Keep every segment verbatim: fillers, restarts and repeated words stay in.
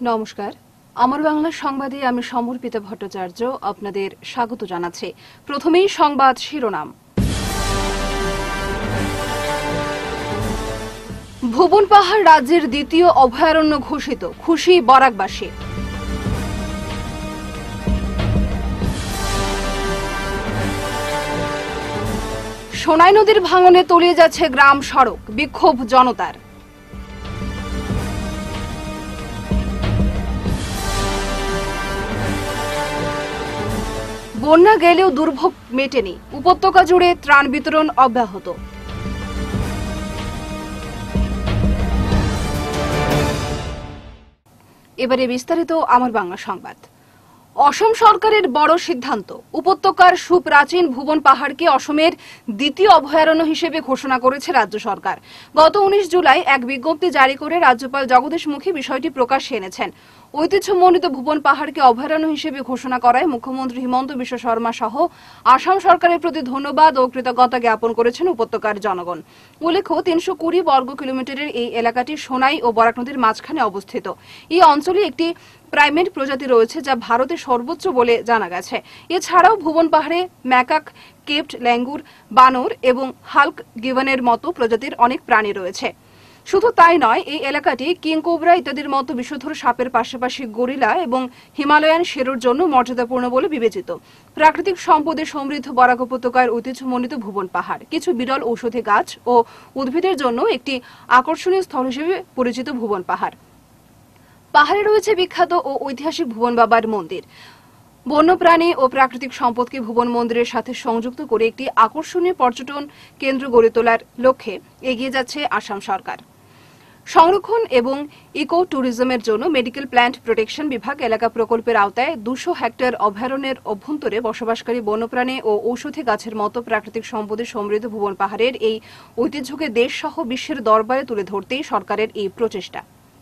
নমস্কার, আমার বাংলা সংবাদে আমি সমর্পিতা ভট্টাচার্য আপনাদের স্বাগত জানাচ্ছি। প্রথমেই সংবাদ শিরোনাম। ভুবন পাহাড় রাজ্যের দ্বিতীয় অভয়ারণ্য ঘোষিত, খুশি বরাকবাসী। সোনাই নদীর ভাঙনে তলিয়ে যাচ্ছে গ্রাম সড়ক, বিক্ষোভ জনতার। বন্যা গেলেও দুর্ভোগ মেটেনি, উপত্যকা জুড়ে ত্রাণ বিতরণ অব্যাহত। এবারে বিস্তারিত আমার বাংলা সংবাদ। অসম সরকারের বড় সিদ্ধান্ত, উপত্যকার সুপ্রাচীন ভুবন পাহাড়কে অসমের দ্বিতীয় অভয়ারণ্য হিসেবে ঘোষণা করেছে রাজ্য সরকার। গত উনিশ জুলাই এক বিজ্ঞপ্তি জারি করে রাজ্যপাল জগদীশ মুখী বিষয়টি প্রকাশ্যে এনেছেন। ঐতিহ্যমণ্ডিত ভুবন পাহাড়কে অভয়ারণ্য হিসেবে ঘোষণা করায় মুখ্যমন্ত্রী হিমন্ত বিশ্ব শর্মা সহ আসাম সরকারের প্রতি ধন্যবাদ ও কৃতজ্ঞতা জ্ঞাপন করেছেন উপত্যকার জনগণ। উল্লেখ্য, তিনশো কুড়ি বর্গ কিলোমিটারের এই এলাকাটি সোনাই ও বরাক নদীর মাঝখানে অবস্থিত। এই অঞ্চলে একটি প্রাইমেট প্রজাতি রয়েছে যা ভারতের সর্বোচ্চ বলে জানা গেছে। এছাড়াও ভুবন পাহাড়ে ম্যাকাক, কেপ্ট, ল্যাঙ্গুর, বানর এবং হাল্ক গিবনের মতো প্রজাতির অনেক প্রাণী রয়েছে। শুধু তাই নয়, এই এলাকাটি কিংকোবরা ইত্যাদির মতো বিষধর সাপের পাশাপাশি গরিলা এবং হিমালয়ান শেরুর জন্য মর্যাদাপূর্ণ বলে বিবেচিত। প্রাকৃতিক সম্পদে সমৃদ্ধ বরাক উপত্যকার ঐতিহ্যমণ্ডিত ভুবন পাহাড় কিছু বিরল ঔষধি গাছ ও উদ্ভিদের জন্য একটি আকর্ষণীয় স্থল হিসেবে পরিচিত। ভুবন পাহাড় পাহাড়ে রয়েছে বিখ্যাত ও ঐতিহাসিক ভুবন বাবার মন্দির। বন্যপ্রাণী ও প্রাকৃতিক সম্পদকে ভুবন মন্দিরের সাথে সংযুক্ত করে একটি আকর্ষণীয় পর্যটন কেন্দ্র গড়ে তোলার লক্ষ্যে এগিয়ে যাচ্ছে আসাম সরকার। সংরক্ষণ এবং ইকো ট্যুরিজমের জন্য মেডিকেল প্ল্যান্ট প্রোটেকশন বিভাগ এলাকা প্রকল্পের আওতায় দুশো হেক্টর অভয়ারণ্যের অভ্যন্তরে বসবাসকারী বন্যপ্রাণী ও ঔষধি গাছের মতো প্রাকৃতিক সম্পদে সমৃদ্ধ ভুবন পাহাড়ের এই ঐতিহ্যকে দেশ সহ বিশ্বের দরবারে তুলে ধরতেই সরকারের এই প্রচেষ্টা।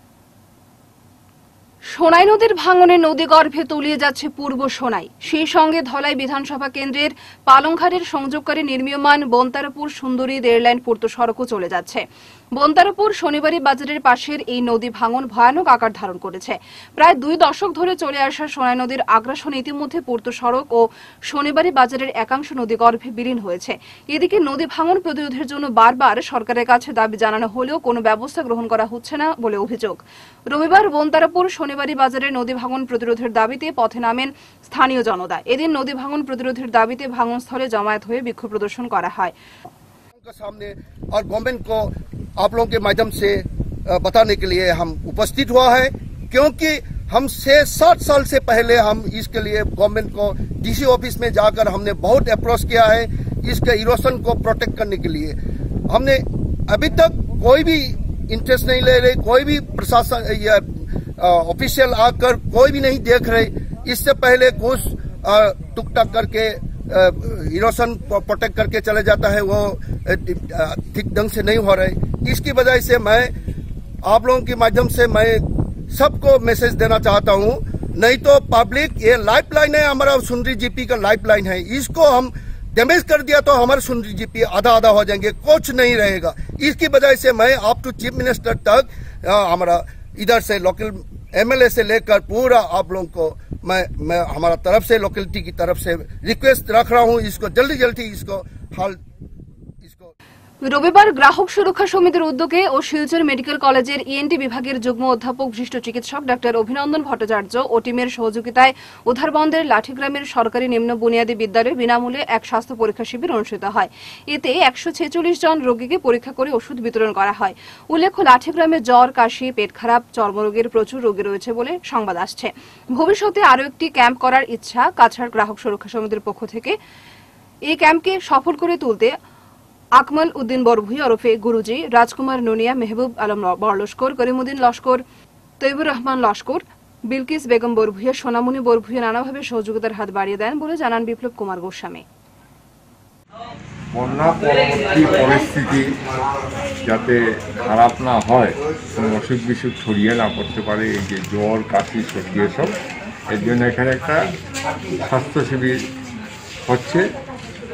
সোনাই নদীর ভাঙনে নদীগর্ভে তলিয়ে যাচ্ছে পূর্ব সোনাই। সেই সঙ্গে ধলাই বিধানসভা কেন্দ্রের পালংঘাটের সংযোগকারী নির্মীয়মান বন্তারাপুর সুন্দরী রেললাইন পূর্ত সড়কও চলে যাচ্ছে। বন্তারাপুর শনিবারী বাজারের পাশের এই নদী ভাঙন ভয়ানক আকার ধারণ করেছে। প্রায় দুই দশক ধরে চলে আসা সোনাই নদীর আগ্রাসনে ইতিমধ্যে পূর্ত সড়ক ও শনিবারী বাজারের একাংশ নদীগর্ভে বিলীন হয়েছে। এদিকে নদী ভাঙন প্রতিরোধের জন্য বারবার সরকারের কাছে দাবি জানানো হলেও কোনো ব্যবস্থা গ্রহণ করা হচ্ছে না বলে অভিযোগ। রবিবার বন্তারাপুর শনিবারী বাজারে নদী ভাঙন প্রতিরোধের দাবিতে পথে নামেন স্থানীয় জনতা। এদিন নদী ভাঙন প্রতিরোধের দাবিতে ভাঙনস্থলে জমায়েত হয়ে বিক্ষোভ প্রদর্শন করা হয়। सामने और गवर्नमेंट को आप लोगों के माध्यम से बताने के लिए हम उपस्थित हुआ है, क्योंकि हम छह सात साल से पहले हम इसके लिए गवर्नमेंट को डीसी ऑफिस में जाकर हमने बहुत अप्रोच किया है इसके इरोशन को प्रोटेक्ट करने के लिए। हमने अभी तक कोई भी इंटरेस्ट नहीं ले रहे, कोई भी प्रशासन या ऑफिशियल आकर कोई भी नहीं देख रहे। इससे पहले कुछ टुक टक करके इरोशन प्रोटेक्ट करके चले जाता है, वो ठीक ढंग से नहीं हो रहे। इसकी वजह से मैं आप लोगों के माध्यम से मैं सबको मैसेज देना चाहता हूं, नहीं तो पब्लिक ये लाइफ लाइन है, हमारा सुंदरी जीपी का लाइफ लाइन है, इसको हम डैमेज कर दिया तो हमारे सुंदरी जीपी आधा आधा हो जाएंगे, कुछ नहीं रहेगा। इसकी वजह से मैं अप टू चीफ मिनिस्टर तक हमारा इधर से लोकल एमएलए से लेकर पूरा आप लोगों को मैं मैं हमारा तरफ से लोकेलिटी की तरफ से रिक्वेस्ट रख रहा हूं, इसको जल्दी जल्दी इसको हल इसको। রবিবার গ্রাহক সুরক্ষা সমিতির উদ্যোগে ও শিলচর মেডিকেল কলেজের ইএনটি বিভাগের যুগ্ম অধ্যাপক বিশিষ্ট চিকিৎসক ডাক্তার অভিনন্দন ভট্টাচার্য ও টিমের সহযোগিতায় উধারবন্দের লাঠিগ্রামের সরকারি নিম্ন বুনিয়াদী বিদ্যালয়ে বিনামূল্যে এক স্বাস্থ্য পরীক্ষা শিবির অনুষ্ঠিত হয়। এতে একশো ছেচল্লিশ জন রোগীকে পরীক্ষা করে ওষুধ বিতরণ করা হয়। উল্লেখ্য, লাঠিগ্রামে জ্বর, কাশি, পেট খারাপ, চর্মরোগের প্রচুর রোগী রয়েছে বলে সংবাদ আসছে। ভবিষ্যতে আরও একটি ক্যাম্প করার ইচ্ছা কাছাড় গ্রাহক সুরক্ষা সমিতির পক্ষ থেকে। এই ক্যাম্পকে সফল করে তুলতে আকমল উদ্দিন বরভুইয়া ওরফে গুরুজি, রাজকুমার নুনিয়া, মেহবুব আলম বরলস্কর, করিমুদ্দিন লস্কর, তৈবুর রহমান লস্কর, বিলকিস বেগম বরভুইয়া, সোনামণি বরভুইয়া নানাভাবে সহযোগিতার হাত বাড়িয়ে দেন বলে জানান বিপ্লব কুমার গোস্বামী। বন্যা পরবর্তী পরিস্থিতি যাতে খারাপ না হয়, কোনো অসুখ বিসুখ ছড়িয়ে না পড়তে পারে, এই যে জ্বর, কাশি, সর্দি এসব, এর জন্য এখানে একটা স্বাস্থ্য শিবির হচ্ছে।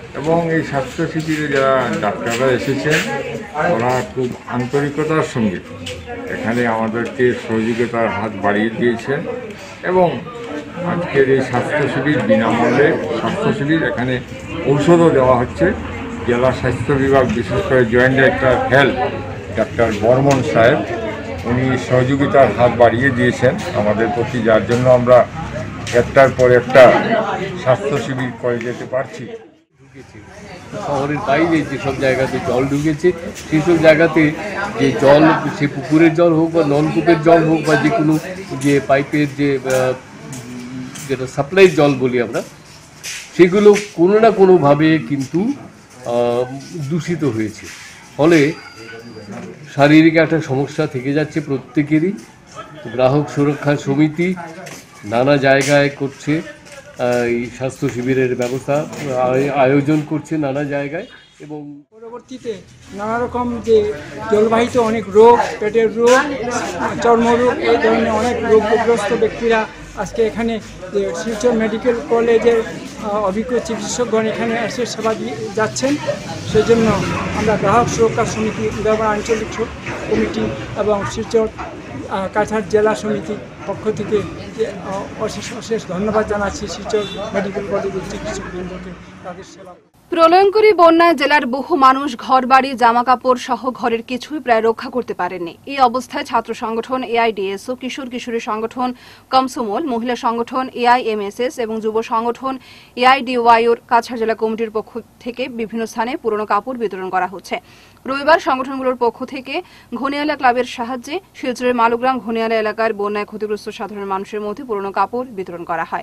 এবং এই স্বাস্থ্য শিবিরে যারা ডাক্তাররা এসেছেন ওরা খুব আন্তরিকতার সঙ্গে এখানে আমাদেরকে সহযোগিতার হাত বাড়িয়ে দিয়েছেন এবং আজকের এই স্বাস্থ্য শিবির বিনামূল্যে স্বাস্থ্য শিবির এখানে ঔষধও দেওয়া হচ্ছে। জেলা স্বাস্থ্য বিভাগ বিশেষ করে joint director health doctor Barman সাহেব উনি সহযোগিতার হাত বাড়িয়ে দিয়েছেন আমাদের প্রতি, যার জন্য আমরা একটার পর একটা স্বাস্থ্য শিবির করে যেতে পারছি। শহরের বাইরে যেসব জায়গাতে জল ঢুকেছে সেই সব জায়গাতে যে জল, সে পুকুরের জল হোক বা নলকূপের জল হোক বা যে কোনো যে পাইপের যে যেটা সাপ্লাই জল বলি আমরা, সেগুলো কোনো না কোনোভাবে কিন্তু দূষিত হয়েছে। ফলে শারীরিক একটা সমস্যা থেকে যাচ্ছে প্রত্যেকেরই। গ্রাহক সুরক্ষা সমিতি নানা জায়গায় করছে এই স্বাস্থ্য শিবিরের ব্যবস্থা আয়োজন করছে নানা জায়গায়, এবং পরবর্তীতে নানা রকম যে জলবাহিত অনেক রোগ, পেটের রোগ, চর্মরোগ, এই ধরনের অনেক রোগগ্রস্ত ব্যক্তিরা আজকে এখানে যে শিলচর মেডিকেল কলেজের অভিজ্ঞ চিকিৎসকগণ এখানে এসে সেবা দিয়ে যাচ্ছেন। সেই জন্য আমরা গ্রাহক সুরক্ষা সমিতি, উদয়পাড়া আঞ্চলিক কমিটি এবং শিলচর কাছাড় জেলা সমিতির পক্ষ থেকে অশেষ অশেষ ধন্যবাদ জানাচ্ছি শিলচর মেডিকেল কলেজের চিকিৎসকবৃন্দকে তাদের সেবা। প্রলয়ঙ্করী বন্যায় জেলার বহু মানুষ ঘরবাড়ি, জামা কাপড় সহ ঘরের কিছুই প্রায় রক্ষা করতে পারেননি। এই অবস্থায় ছাত্র সংগঠন এআইডিএসও, কিশোর কিশোরী সংগঠন কমসমল, মহিলা সংগঠন এআইএমএসএস এবং যুব সংগঠন এআইডিওয়াইওর কাছাড় জেলা কমিটির পক্ষ থেকে বিভিন্ন স্থানে পুরনো কাপড় বিতরণ করা হচ্ছে। রবিবার সংগঠনগুলোর পক্ষ থেকে ঘনিয়ালা ক্লাবের সাহায্যে শিলচরের মালুগ্রাম ঘনিয়ালা এলাকার বন্যায় ক্ষতিগ্রস্ত সাধারণ মানুষের মধ্যে পুরনো কাপড় বিতরণ করা হয়।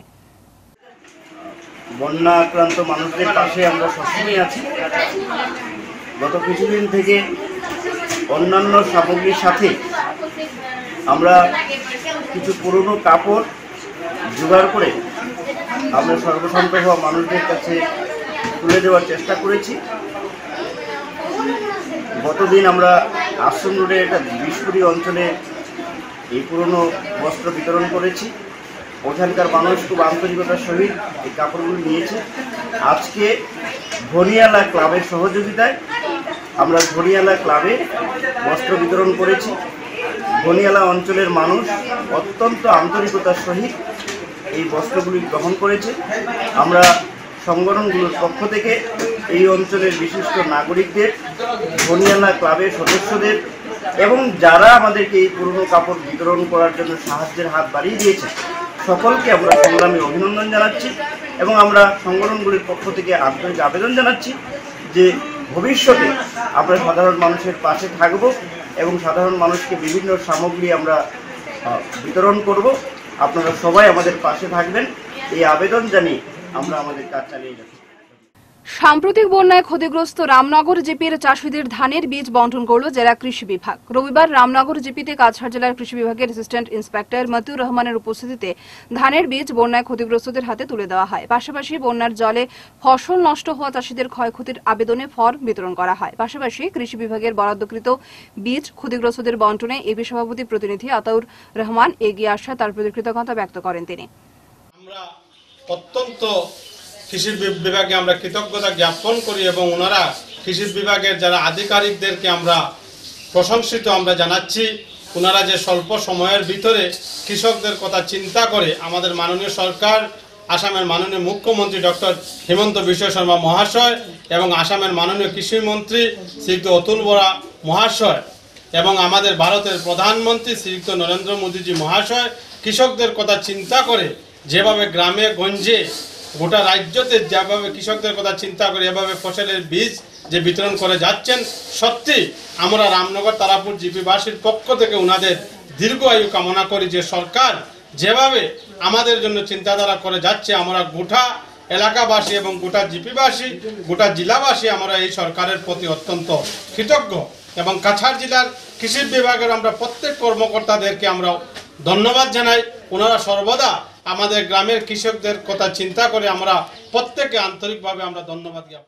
বন্যা আক্রান্ত মানুষদের পাশে আমরা সবসময় আছি। গত কিছুদিন থেকে অন্যান্য সামগ্রীর সাথে আমরা কিছু পুরনো কাপড় জোগাড় করে আমরা সর্বশান্ত হওয়া মানুষদের কাছে তুলে দেওয়ার চেষ্টা করেছি। গতদিন আমরা আশ্রম রোডে একটা বিশপুরি অঞ্চলে এই পুরনো বস্ত্র বিতরণ করেছি। ওখানকার মানুষ খুব আন্তরিকতার সহিত এই কাপড়গুলো নিয়েছে। আজকে ঘনিয়ালা ক্লাবের সহযোগিতায় আমরা ঘনিয়ালা ক্লাবে বস্ত্র বিতরণ করেছি। ঘনিয়ালা অঞ্চলের মানুষ অত্যন্ত আন্তরিকতার সহিত এই বস্ত্রগুলি গ্রহণ করেছে। আমরা সংগঠনগুলোর পক্ষ থেকে এই অঞ্চলের বিশিষ্ট নাগরিকদের, ঘনিয়ালা ক্লাবের সদস্যদের এবং যারা আমাদেরকে এই পুরনো কাপড় বিতরণ করার জন্য সাহায্যের হাত বাড়িয়ে দিয়েছে সকলকে আমরা সংগ্রামী অভিনন্দন জানাচ্ছি এবং আমরা সংগঠনগুলির পক্ষ থেকে আন্তরিক আবেদন জানাচ্ছি যে ভবিষ্যতে আমরা সাধারণ মানুষের পাশে থাকব এবং সাধারণ মানুষকে বিভিন্ন সামগ্রী আমরা বিতরণ করব। আপনারা সবাই আমাদের পাশে থাকবেন, এই আবেদন জানিয়ে আমরা আমাদের কাজ চালিয়ে যাচ্ছি। সাম্প্রতিক বন্যায় ক্ষতিগ্রস্ত রামনগর জিপির চাষিদের ধানের বীজ বন্টন করল জেলা কৃষি বিভাগ। রবিবার রামনগর জিপিতে কাছাড় জেলার কৃষি বিভাগের অ্যাসিস্ট্যান্ট ইন্সপেক্টর মতিউর রহমানের উপস্থিতিতে ধানের বীজ বন্যায় ক্ষতিগ্রস্তদের হাতে তুলে দেওয়া হয়। পাশাপাশি বন্যার জলে ফসল নষ্ট হওয়া চাষিদের ক্ষয়ক্ষতির আবেদনে ফর্ম বিতরণ করা হয়। পাশাপাশি কৃষি বিভাগের বরাদ্দকৃত বীজ ক্ষতিগ্রস্তদের বন্টনে এবি সভাপতি প্রতিনিধি আতাউর রহমান এগিয়ে আসা তার প্রতি কৃতজ্ঞতা ব্যক্ত করেন তিনি। আমরা অত্যন্ত কৃষি বিভাগে আমরা কৃতজ্ঞতা জ্ঞাপন করি এবং ওনারা কৃষি বিভাগের যারা আধিকারিকদেরকে আমরা প্রশংসিত আমরা জানাচ্ছি। ওনারা যে স্বল্প সময়ের ভিতরে কৃষকদের কথা চিন্তা করে আমাদের মাননীয় সরকার, আসামের মাননীয় মুখ্যমন্ত্রী ডক্টর হিমন্ত বিশ্ব শর্মা মহাশয় এবং আসামের মাননীয় কৃষিমন্ত্রী শ্রীযুক্ত অতুল বরা মহাশয় এবং আমাদের ভারতের প্রধানমন্ত্রী শ্রীযুক্ত নরেন্দ্র মোদীজি মহাশয় কৃষকদের কথা চিন্তা করে যেভাবে গ্রামে গঞ্জে গোটা রাজ্যতে যেভাবে কৃষকদের কথা চিন্তা করে এভাবে ফসলের বীজ যে বিতরণ করে যাচ্ছেন, সত্যি আমরা রামনগর তারাপুর জিপিবাসীর পক্ষ থেকে ওনাদের দীর্ঘ আয়ু কামনা করি। যে সরকার যেভাবে আমাদের জন্য চিন্তাধারা করে যাচ্ছে, আমরা গোটা এলাকাবাসী এবং গোটা জিপিবাসী, গোটা জেলাবাসী আমরা এই সরকারের প্রতি অত্যন্ত কৃতজ্ঞ এবং কাছাড় জেলার কৃষি বিভাগের আমরা প্রত্যেক কর্মকর্তাদেরকে আমরা ধন্যবাদ জানাই। ওনারা সর্বদা আমাদের গ্রামের কৃষকদের কথা চিন্তা করে আমরা প্রত্যেকে আন্তরিকভাবে আমরা ধন্যবাদ জ্ঞাপন।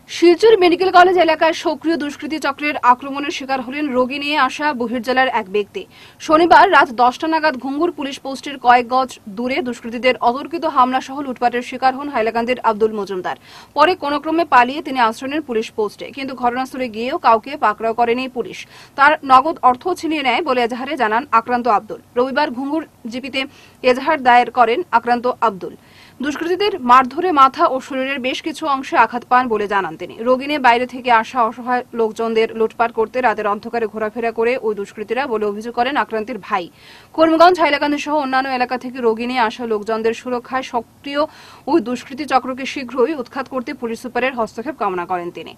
শিলচর মেডিকেল কলেজ এলাকায় সক্রিয় দুষ্কৃতী চক্রের আক্রমণের শিকার হলেন রোগী নিয়ে আসা বহির্জেলার এক ব্যক্তি। শনিবার রাত দশটা নাগাদ ঘুঙ্গুর পুলিশ পোস্টের কয়েক গজ দূরে দুষ্কৃতীদের অতর্কিত হামলা সহ লুটপাটের শিকার হন হাইলাকান্দির আব্দুল মজুমদার। পরে কোনো ক্রমে পালিয়ে তিনি আশ্রয় নেন পুলিশ পোস্টে, কিন্তু ঘটনাস্থলে গিয়েও কাউকে পাকড়াও করেনি পুলিশ। তার নগদ অর্থ ছিনিয়ে নেয় বলে এজাহারে জানান আক্রান্ত আব্দুল। রবিবার ঘুঙ্গুর জিপিতে এজাহার দায়ের করেন আক্রান্ত আব্দুল। দুষ্কৃতীদের মারধরে মাথা ও শরীরের বেশ কিছু অংশে আঘাত পান বলে জানান তিনি। রোগী নিয়ে বাইরে থেকে আসা অসহায় লোকজনদের লুটপাট করতে রাতের অন্ধকারে ঘোরাফেরা করে ওই দুষ্কৃতীরা বলে অভিযোগ করেন আক্রান্তের ভাই। করিমগঞ্জ, হাইলাকান্দি সহ অন্যান্য এলাকা থেকে রোগী নিয়ে আসা লোকজনদের সুরক্ষায় সক্রিয় ওই দুষ্কৃতী চক্রকে শীঘ্রই উৎখাত করতে পুলিশ সুপারের হস্তক্ষেপ কামনা করেন তিনি।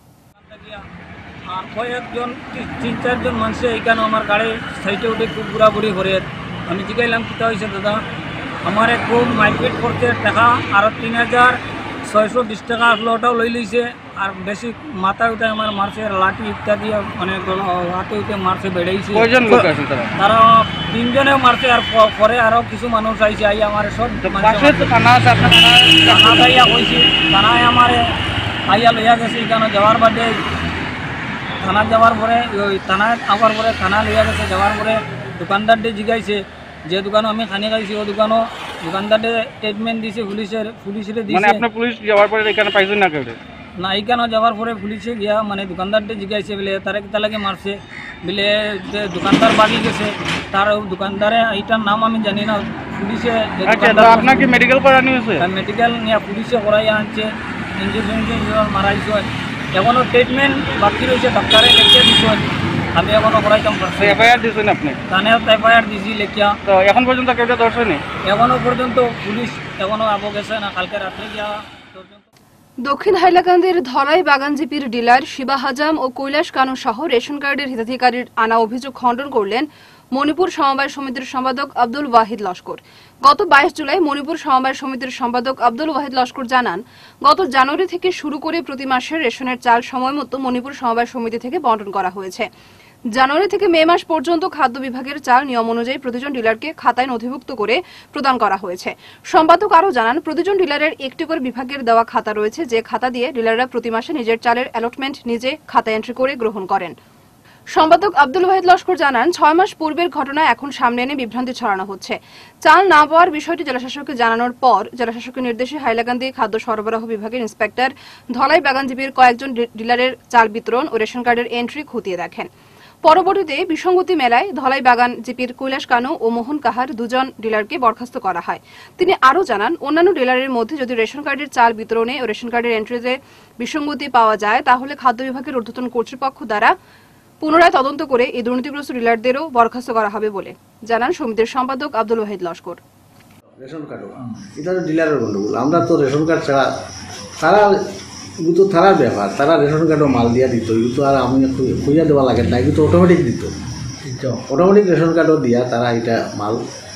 কয়েকজন তিন চারজন মানুষ এইখানে আমার গাড়ি সাইডে উঠে খুব বুড়াবুড়ি করে আমি জিগাইলাম কিতা হয়েছে দাদা, আমার খুব মাইগ্রেট করতে টাকা আরো তিন হাজার ছয়শো বিশ টাকা আসলো, ওটাও লই লইছে। আর বেশি মাথায় উঠে আমার মারছে লাঠি ইত্যাদি, মানে হাতে উঠে মারছে বেড়েছে। তারা তিনজনে মারছে, আর পরে আরো কিছু মানুষ আইছে আই আমার সব থানা আইয়া কইছে, থানায় আমার আইয়া লইয়া গেছে। এখানে যাওয়ার বাদে থানা যাওয়ার পরে ওই থানায় আবার পরে থানা লইয়া গেছে। যাওয়ার পরে দোকানদারটি জিগাইছে যে দোকানও আমি খানি খাইছি ও দোকানও দোকানদারে স্টেটমেন্ট দিছে পুলিশের পুলিশের দিছে। মানে আপনার পুলিশ যাওয়ার পরে এখানে পাইছেন না কেউ? না, এইখানেও যাওয়ার পরে পুলিশে গিয়া মানে দোকানদারটি জিগাইছে বলে তারা কিতা লাগে মারছে বলে যে দোকানদার বাগি গেছে। তার দোকানদারে এইটার নাম আমি জানি না। পুলিশে আপনাকে মেডিকেল করানো হয়েছে? মেডিকেল নিয়ে পুলিশে করাই আনছে, ইঞ্জেকশন ইঞ্জেকশন মারাইছে। এখনও ট্রিটমেন্ট বাকি রয়েছে, ডাক্তারে লিখে দিচ্ছে। আমি এখনো করাইতাম পারছি। এফআইআর দিয়েছেন আপনি? থানায় এফআইআর দিয়েছি লেখিয়া। তো এখন পর্যন্ত কেউ ধরছেনি? এখনো পর্যন্ত পুলিশ এখনো আবো গেছে না, কালকে রাত্রে গিয়া পর্যন্ত। দক্ষিণ হাইলাকান্দির ধলাই বাগানজিপির ডিলার শিবা হাজাম ও কৈলাস কানু সহ রেশন কার্ডের হিতাধিকারীর আনা অভিযোগ খণ্ডন করলেন মণিপুর সমবায় সমিতির সম্পাদক আব্দুল ওয়াহিদ লস্কর। গত বাইশ জুলাই মণিপুর সমবায় সমিতির সম্পাদক আব্দুল ওয়াহিদ লস্কর জানান, গত জানুয়ারি থেকে শুরু করে প্রতি মাসের রেশনের চাল সময় মতো মণিপুর সমবায় সমিতি থেকে বন্টন করা হয়েছে। জানুয়ারি থেকে মে মাস পর্যন্ত খাদ্য বিভাগের চাল নিয়ম অনুযায়ী প্রতিজন ডিলারকে খাতায় নথিভুক্ত করে প্রদান করা হয়েছে। সম্পাদক আরও জানান, প্রতিজন ডিলারের একটি করে বিভাগের দেওয়া খাতা রয়েছে, যে খাতা দিয়ে ডিলাররা প্রতি মাসে নিজের চালের অ্যালটমেন্ট নিজে খাতা এন্ট্রি করে গ্রহণ করেন। সম্পাদক আব্দুল ওয়াহিদ লস্কর জানান, ছয় মাস পূর্বের ঘটনা এখন সামনে এনে বিভ্রান্তি ছড়ানো হচ্ছে। চাল না পাওয়ার বিষয়টি জেলাশাসককে জানানোর পর জেলাশাসকের নির্দেশে হাইলাকান্দি খাদ্য সরবরাহ বিভাগের ইন্সপেক্টর ধলাই বাগানজীবীর কয়েকজন ডিলারের চাল বিতরণ ও রেশন কার্ডের এন্ট্রি খতিয়ে দেখেন। পরবর্তীতে বিসঙ্গতি মেলায় ধলাই বাগান জিপির কৈলাস কানু ও মোহন কাহার দুজন ডিলারকে বরখাস্ত করা হয়। তিনি আরও জানান, অন্যান্য ডিলারের মধ্যে যদি রেশন কার্ডের চাল বিতরণে ও রেশন কার্ডের এন্ট্রিতে বিসঙ্গতি পাওয়া যায়, তাহলে খাদ্য বিভাগের ঊর্ধ্বতন কর্তৃপক্ষ দ্বারা পুনরায় তদন্ত করে এই দুর্নীতিগ্রস্ত ডিলারদেরও বরখাস্ত করা হবে বলে জানান সমিতির সম্পাদক আব্দুল ওয়াহিদ লস্কর। রেশন কার্ড এটা তো ডিলারের গন্ডগোল। আমরা তো রেশন কার্ড ছাড়া তারা এগুলো তো তারার ব্যাপার, তারা রেশন কার্ডও মাল দিয়া দিত, এগুলো তো আর আমি খুঁজা দেওয়া লাগে না, এগুলো তো অটোমেটিক দিত। অটোমেটিক রেশন কার্ডও দিয়া তারা এটা মাল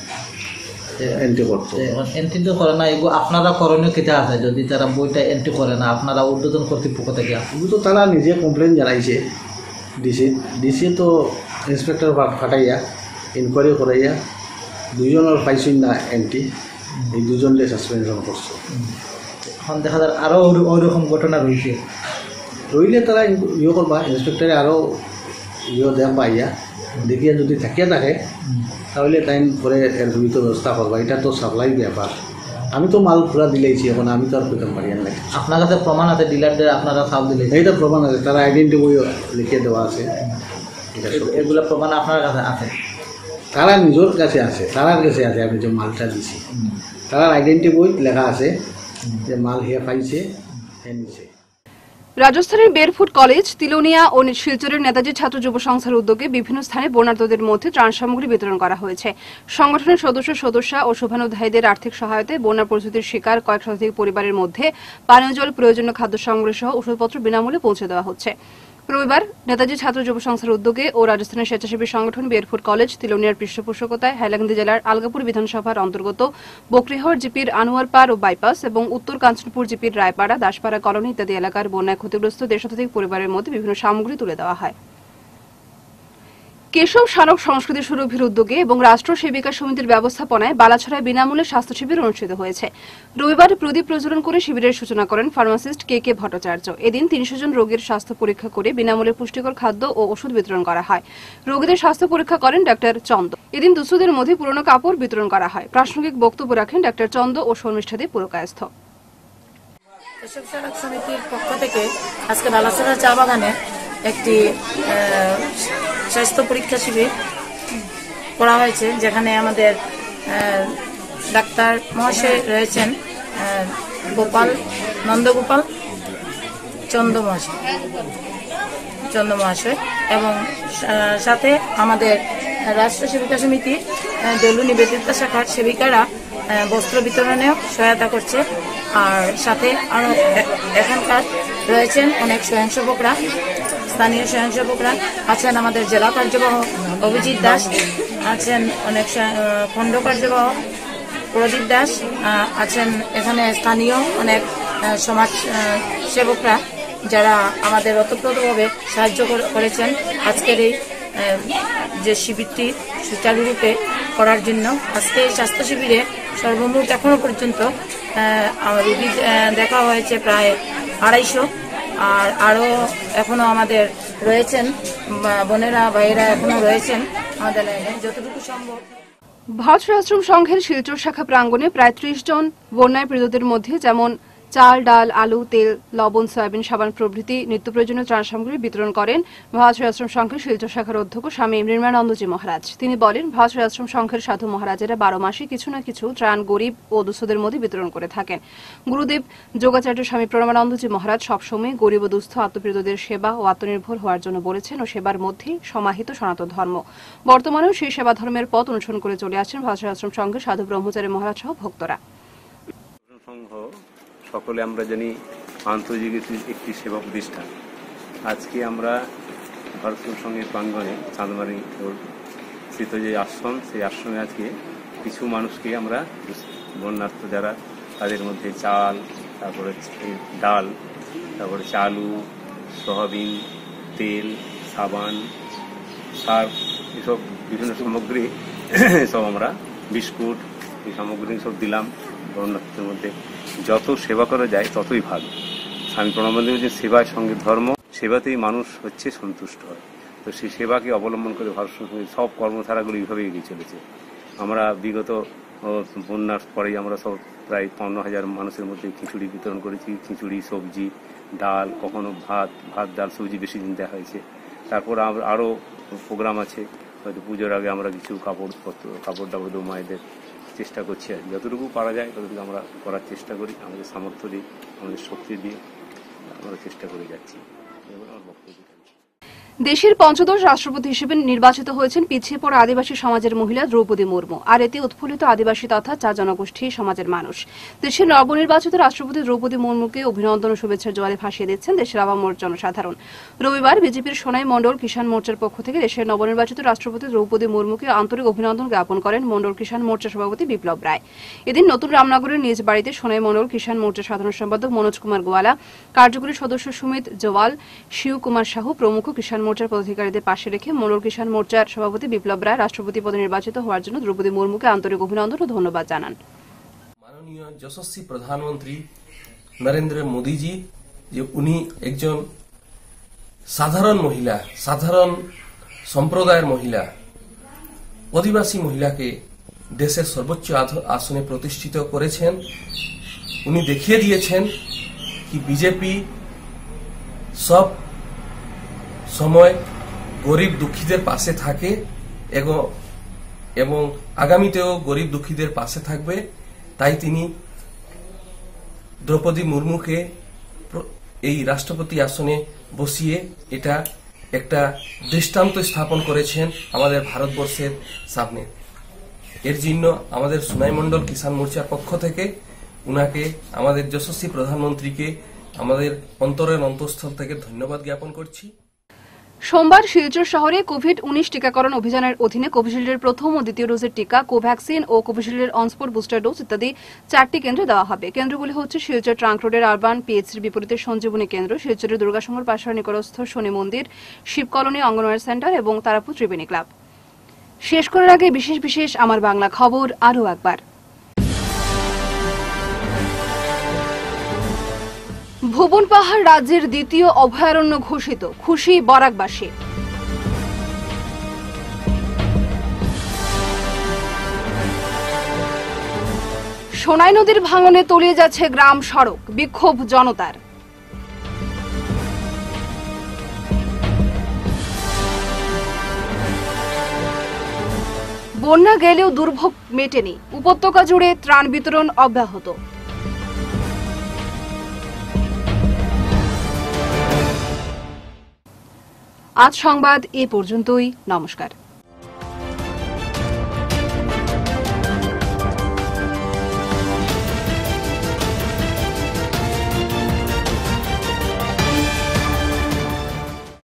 এন্ট্রি করতো। এন্ট্রি তো করে না, এগুলো আপনারা করণীয় কেটে আছে যদি তারা বইটা এন্ট্রি করে না, আপনারা ঊর্ধ্বতন কর্তৃপক্ষ থেকে এগুলো তো তারা নিজে কমপ্লেন জানাইছে ডিসি। ডিসি তো ইন্সপেক্টর ফাটাইয়া ইনকোয়ারি করাইয়া দুজনের পাইছেন না এন্ট্রি, এই দুজনকে সাসপেনশন করছে। এখন দেখা যায় আরও ওইরকম ঘটনা রয়েছে, রইলে তারা ইয়ে করবা, ইন্সপেক্টরে আরও ইয়ে দেখ পাইয়া দেখিয়া যদি থাকিয়া থাকে তাহলে তাই পরে এর জড়িত ব্যবস্থা করবা। এটা তো সাপ্লাই ব্যাপার, আমি তো মাল পুরা দিলেইছি, এখন আমি তো আর পেতাম পারি না। আপনার কাছে প্রমাণ আছে ডিলারদের আপনারা চাল দিলে? এইটা প্রমাণ আছে, তারা আইডেন্টি বই লিখে দেওয়া আছে, এগুলো প্রমাণ আপনার কাছে আছে? তারা নিজের কাছে আছে, তারার কাছে আছে আমি যে মালটা দিছি, তারার আইডেন্টি বই লেখা আছে যে মাল হে পাইছে হে নিছে। রাজস্থানের বেরফুট কলেজ, তিলোনিয়া ও শিলচরের নেতাজি ছাত্র যুব সংস্থার উদ্যোগে বিভিন্ন স্থানে বন্যার্তদের মধ্যে ত্রাণ সামগ্রী বিতরণ করা হয়েছে। সংগঠনের সদস্য সদস্য ও শুভানুধ্যায়ীদের আর্থিক সহায়তায় বন্যা পরিস্থিতির শিকার কয়েক শতাধিক পরিবারের মধ্যে পানীয় জল, প্রয়োজনীয় খাদ্য সামগ্রী সহ ওষুধপত্র বিনামূল্যে পৌঁছে দেওয়া হচ্ছে। রবিবার নেতাজি ছাত্র যুব সংস্থার উদ্যোগে ও রাজস্থানের স্বেচ্ছাসেবী সংগঠন বেরফুট কলেজ, তিলোনিয়ার পৃষ্ঠপোষকতায় হাইলাকান্দি জেলার আলগাপুর বিধানসভার অন্তর্গত বকরিহর জিপির আনোয়ারপাড় ও বাইপাস এবং উত্তর কাঞ্চনপুর জিপির রায়পাড়া, দাসপাড়া কলোনি ইত্যাদি এলাকার বন্যায় ক্ষতিগ্রস্ত দেড় শতাধিক পরিবারের মধ্যে বিভিন্ন সামগ্রী তুলে দেওয়া হয়। কেশব শানক সংস্কৃতি সুরভির উদ্যোগে এবং রাষ্ট্র সেবিকা সমিতির ব্যবস্থাপনায় বালাছড়ায় বিনামূল্যে স্বাস্থ্য শিবির অনুষ্ঠিত হয়েছে। রবিবার প্রদীপ প্রজ্বলন করে শিবিরের সূচনা করেন ফার্মাসিস্ট কে কে ভট্টাচার্য। এদিন তিনশো জন রোগীর স্বাস্থ্য পরীক্ষা করে বিনামূল্যে পুষ্টিকর খাদ্য ও ওষুধ বিতরণ করা হয়। রোগীদের স্বাস্থ্য পরীক্ষা করেন ডাক্তার চন্দ। এদিন দুস্থদের মধ্যে পুরনো কাপড় বিতরণ করা হয়। প্রাসঙ্গিক বক্তব্য রাখেন ডাক্তার চন্দ ও শর্মিষ্ঠাদি পুরকায়স্থ। কেশব শানক সমিতির পক্ষ থেকে আজকে বালাছড়া চা বাগানে একটি স্বাস্থ্য পরীক্ষা শিবির করা হয়েছে, যেখানে আমাদের ডাক্তার মহাশয় রয়েছেন গোপাল নন্দগোপাল চন্দ মহাশয় চন্দ মহাশয় এবং সাথে আমাদের রাষ্ট্র সেবিকা সমিতি দলু নিবেদিতা শাখার সেবিকারা বস্ত্র বিতরণেও সহায়তা করছে। আর সাথে আরও এখানকার রয়েছেন অনেক স্বয়ংসেবকরা, স্থানীয় স্বয়ংসেবকরা আছেন। আমাদের জেলা কার্যবাহক অভিজিৎ দাস আছেন, অনেক খণ্ড কার্যবাহক প্রদীপ দাস আছেন, এখানে স্থানীয় অনেক সমাজ সেবকরা যারা আমাদের ওতপ্রোতভাবে সাহায্য করেছেন আজকের এই যে শিবিরটি সুচারুরূপে করার জন্য। আজকে এই স্বাস্থ্য শিবিরে সর্বমোট এখনো পর্যন্ত রোগী দেখা হয়েছে প্রায় আড়াইশো, আর আরও এখনো আমাদের রয়েছেন বোনেরা ভাইয়েরা এখনো রয়েছেন আমাদের লাইনে যতটুকু সম্ভব। ভারত সেবাশ্রম সংঘের শিলচর শাখা প্রাঙ্গণে প্রায় ত্রিশ জন বন্যায় পীড়িতদের মধ্যে যেমন চাল, ডাল, আলু, তেল, লবণ, সয়াবিন, সাবান প্রভৃতি নিত্য প্রয়োজনীয় ত্রাণ সামগ্রী বিতরণ করেন ভারত সেবাশ্রম সংঘের শিলচর শাখার অধ্যক্ষ স্বামী নির্মলানন্দজি মহারাজ। তিনি বলেন, ভারত সেবাশ্রম সংঘের সাধু মহারাজেরা বারো মাসে কিছু না কিছু ত্রাণ গরিব ও দুস্থদের মধ্যে বিতরণ করে থাকেন। গুরুদেব যোগাচার্য স্বামী প্রণবানন্দজি মহারাজ সবসময় গরিব ও দুস্থ আত্মপ্রীতদের সেবা ও আত্মনির্ভর হওয়ার জন্য বলেছেন ও সেবার মধ্যেই সমাহিত সনাতন ধর্ম। বর্তমানেও সেই সেবা ধর্মের পথ অনুসরণ করে চলে আসছেন ভারত সেবাশ্রম সংঘের সাধু ব্রহ্মচারী মহারাজ সহ ভক্তরা। সকলে আমরা জানি আন্তর্জাতিক একটি সেবা প্রতিষ্ঠান। আজকে আমরা ভারতীয় সংঘের প্রাঙ্গণে চাঁদমারি স্থিত যে আশ্রম, সেই আশ্রমে আজকে কিছু মানুষকে আমরা বন্যার্থ যারা তাদের মধ্যে চাল, তারপরে ডাল, তারপরে চালু, সয়াবিন, তেল, সাবান, সার্ফ, এসব বিভিন্ন সামগ্রী সব আমরা বিস্কুট এই সামগ্রী সব দিলাম। বন্যার্থের মধ্যে যত সেবা করা যায় ততই ভালো। স্বামী প্রণবানন্দ যে সেবায় সঙ্গে ধর্ম, সেবাতেই মানুষ হচ্ছে সন্তুষ্ট হয়। তো সেই সেবাকে অবলম্বন করে ভারত সঙ্গে সব কর্মধারাগুলো এইভাবে এগিয়ে চলেছে। আমরা বিগত বন্যার পরেই আমরা সব প্রায় পনেরো হাজার মানুষের মধ্যে খিচুড়ি বিতরণ করেছি। খিচুড়ি, সবজি, ডাল, কখনো ভাত ভাত ডাল সবজি বেশি দিন দেওয়া হয়েছে। তারপর আমরা আরও প্রোগ্রাম আছে, হয়তো পুজোর আগে আমরা কিছু কাপড় পত্র কাপড় টাপড় দেবো মায়েদের চেষ্টা করছি। আর যতটুকু পারা যায় ততটুকু আমরা করার চেষ্টা করি, আমাদের সামর্থ্য দিয়ে, আমাদের শক্তি দিয়ে আমরা চেষ্টা করে যাচ্ছি। আমার বক্তব্য। দেশের পঞ্চদশ রাষ্ট্রপতি হিসেবে নির্বাচিত হয়েছেন পিছিয়ে পড়া আদিবাসী সমাজের মহিলা দ্রৌপদী মুর্মু। আর এতে উৎফুল্লিত আদিবাসী তথা চা জনগোষ্ঠী সমাজের মানুষ। দেশের নবনির্বাচিত রাষ্ট্রপতি দ্রৌপদী মুর্মুকে অভিনন্দন ও শুভেচ্ছার জোয়ারে ভাসিয়ে দিচ্ছেন দেশের আপামর জনসাধারণ। রবিবার বিজেপির সোনাই মণ্ডল কিষাণ মোর্চার পক্ষ থেকে দেশের নবনির্বাচিত রাষ্ট্রপতি দ্রৌপদী মুর্মুকে আন্তরিক অভিনন্দন জ্ঞাপন করেন মণ্ডল কিষাণ মোর্চা সভাপতি বিপ্লব রায়। এদিন নতুন রামনগরের নিজ বাড়িতে সোনাই মণ্ডল কিষাণ মোর্চা সাধারণ সম্পাদক মনোজ কুমার গোয়ালা, কার্যকরী সদস্য সুমিত জওয়াল, শিউ কুমার সাহু প্রমুখ কিষাণ মোর্চার পদাধিকারীদের পাশে রেখে মণ্ডল কিষাণ মোর্চার সভাপতি বিপ্লব রায় রাষ্ট্রপতি পদে নির্বাচিত হওয়ার জন্য দ্রৌপদী মুর্মুকে আন্তরিক অভিনন্দন ও ধন্যবাদ জানান। মাননীয় যশস্বী প্রধানমন্ত্রী নরেন্দ্র মোদীজি যে উনি একজন সাধারণ মহিলা, সাধারণ সম্প্রদায়ের মহিলা, আদিবাসী মহিলাকে দেশের সর্বোচ্চ আসনে প্রতিষ্ঠিত করেছেন। উনি দেখিয়ে দিয়েছেন কি বিজেপি সব সময় গরিব দুঃখীদের পাশে থাকে এবং আগামীতেও গরিব দুঃখীদের পাশে থাকবে। তাই তিনি দ্রৌপদী মুর্মুকে এই রাষ্ট্রপতি আসনে বসিয়ে এটা একটা দৃষ্টান্ত স্থাপন করেছেন আমাদের ভারতবর্ষের সামনে। এর জন্য আমাদের সোনাই মণ্ডল কিষাণ মোর্চার পক্ষ থেকে উনাকে, আমাদের যশস্বী প্রধানমন্ত্রীকে আমাদের অন্তরের অন্তঃস্থল থেকে ধন্যবাদ জ্ঞাপন করছি। সোমবার শিলচর শহরে কোভিড উনিশ টিকাকরণ অভিযানের অধীনে কোভিশিল্ডের প্রথম ও দ্বিতীয় ডোজের টিকা, কোভ্যাক্সিন ও কোভিশিল্ডের অনস্পট বুস্টার ডোজ ইত্যাদি চারটি কেন্দ্রে দেওয়া হবে। কেন্দ্রগুলি হচ্ছে শিলচর ট্রাঙ্ক রোডের আরবান পিএইচসির বিপরীতে সঞ্জীবনী কেন্দ্র, শিলচরের দুর্গাসংঘর পাশার নিকটস্থ শনি মন্দির, শিব কলোনি অঙ্গনওয়াড়ি সেন্টার এবং তারাপুর ত্রিবেণী ক্লাব। শেষ করার আগে বিশেষ বিশেষ আমার বাংলা খবর আরও একবার। ভুবন পাহাড় রাজ্যের দ্বিতীয় অভয়ারণ্য ঘোষিত, খুশি বরাকবাসী। সোনাই নদীর ভাঙনে তলিয়ে যাচ্ছে গ্রাম সড়ক, বিক্ষোভ জনতার। বন্যা গেলেও দুর্ভোগ মেটেনি, উপত্যকা জুড়ে ত্রাণ বিতরণ অব্যাহত। আজ সংবাদ এ পর্যন্তই। নমস্কার।